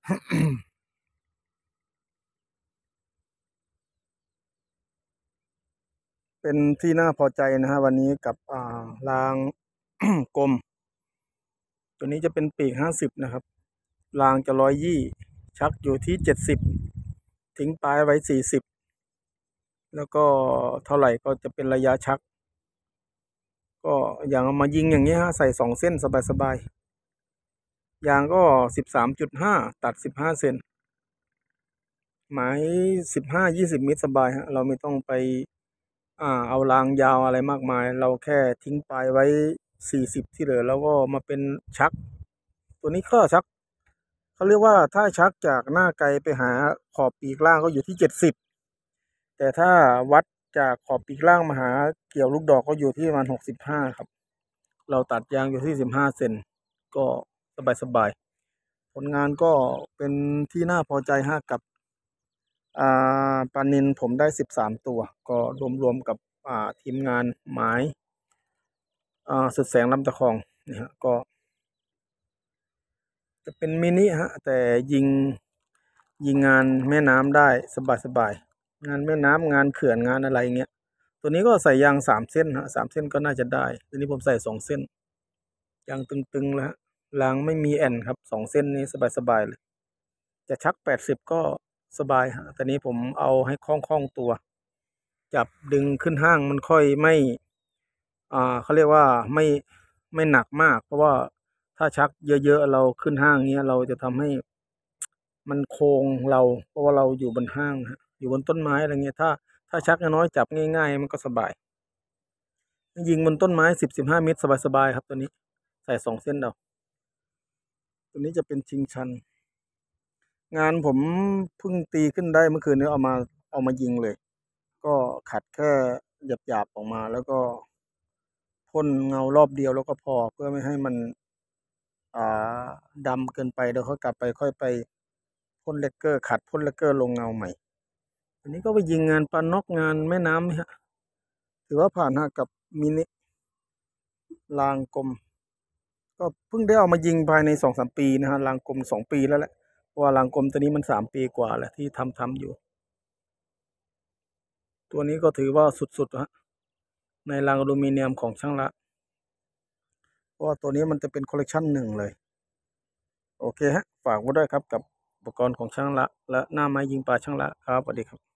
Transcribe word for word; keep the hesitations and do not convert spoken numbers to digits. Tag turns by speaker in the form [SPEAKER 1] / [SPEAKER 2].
[SPEAKER 1] เป็นที่น่าพอใจนะฮะวันนี้กับอ่าราง กลมตัวนี้จะเป็นปีกห้าสิบนะครับรางจะร้อยยี่ชักอยู่ที่เจ็ดสิบทิ้งปลายไว้สี่สิบแล้วก็เท่าไหร่ก็จะเป็นระยะชักก็อย่างเอามายิงอย่างนี้ฮะใส่สองเส้นสบายๆยางก็สิบสามจุดห้าตัดสิบห้าเซนหมายสิบห้ายี่สิบมิตรสบายฮะเราไม่ต้องไปอ่าเอารางยาวอะไรมากมายเราแค่ทิ้งปลายไว้สี่สิบที่เหลือแล้วก็มาเป็นชักตัวนี้ก็ชักเขาเรียกว่าถ้าชักจากหน้าไกลไปหาขอบปีกล่างก็อยู่ที่เจ็ดสิบแต่ถ้าวัดจากขอบปีกล่างมาหาเกี่ยวลูกดอกก็อยู่ที่ประมาณหกสิบห้าครับเราตัดยางอยู่ที่สิบห้าเซนก็สบายสบายผลงานก็เป็นที่น่าพอใจฮะกับอ่าปลานิลผมได้สิบสามตัวก็รวมๆกับอ่าทีมงานหมายอ่าสุดแสงลำตะคองนี่ฮะก็จะเป็นมินิฮะแต่ยิงยิงงานแม่น้ำได้สบายๆงานแม่น้ำงานเขื่อนงานอะไรเงี้ยตัวนี้ก็ใส่ยางสามเส้นฮะสามเส้นก็น่าจะได้ตัวนี้ผมใส่สองเส้นยางตึงๆแล้วฮะรางไม่มีแอนครับสองเส้นนี้สบายๆเลยจะชักแปดสิบก็สบายฮะแต่นี้ผมเอาให้คล่องๆตัวจับดึงขึ้นห้างมันค่อยไม่อ่าเขาเรียกว่าไม่ไม่หนักมากเพราะว่าถ้าชักเยอะๆเราขึ้นห้างเงี้ยเราจะทำให้มันโค้งเราเพราะว่าเราอยู่บนห้างฮะอยู่บนต้นไม้อะไรเงี้ยถ้าถ้าชักน้อยๆจับง่ายๆมันก็สบายยิงบนต้นไม้สิบสิบห้าเมตรสบายๆครับตัวนี้ใส่สองเส้นเอาตัวนี้จะเป็นชิงชันงานผมเพิ่งตีขึ้นได้เมื่อคืนนี้เอามาเอามายิงเลยก็ขัดแค่หยาบๆออกมาแล้วก็พ่นเงารอบเดียวแล้วก็พอเพื่อไม่ให้มันอ่าดำเกินไปเดี๋ยวเขากลับไปค่อยไปพ่นเลกเกอร์ขัดพ่นเลกเกอร์ลงเงาใหม่อันนี้ก็ไปยิงงานปลานกงานแม่น้ำฮะถือว่าผ่านฮะกับมินิรางกลมก็เพิ่งได้เอามายิงภายในสองสามปีนะฮะรางกลมสองปีแล้วแหละเพราะว่ารางกลมตัวนี้มันสามปีกว่าแล้วที่ทำทำอยู่ตัวนี้ก็ถือว่าสุดๆฮะในรางอลูมิเนียมของช่างละเพราะว่าตัวนี้มันจะเป็นคอลเลกชันหนึ่งเลยโอเคฮะฝากไว้ด้วยครับกับอุปกรณ์ของช่างละและหน้าไม้ยิงปลาช่างละครับสวัสดีครับ